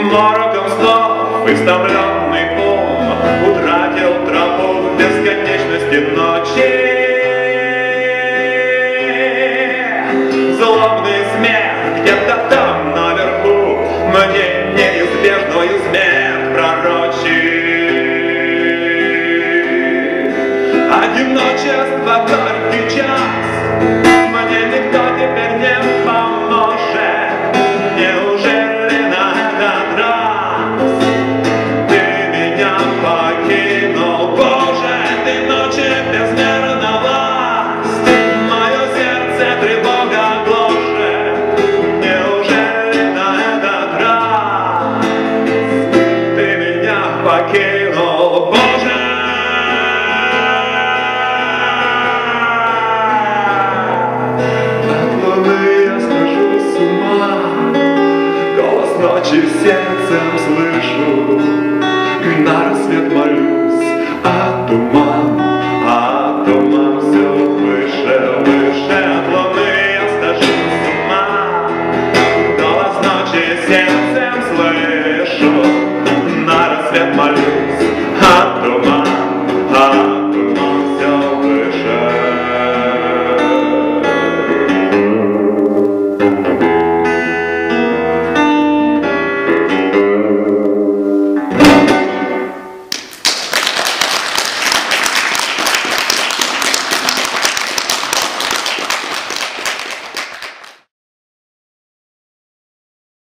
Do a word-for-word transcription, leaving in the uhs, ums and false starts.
Мороком снов истомленный ум утратил тропу в бесконечности ночи. Злобный смех где-то там наверху мне неизбежную смерть пророчит. Одиночество горький час, мне никто теперь не поможет. Неужели на этот раз ты меня покинул? Боже, ты ночи безмерна власть, мое сердце тревога гложет. Неужели на этот раз ты меня покинул? Боже! Ночи сердцем слышу, на рассвет молюсь, а туман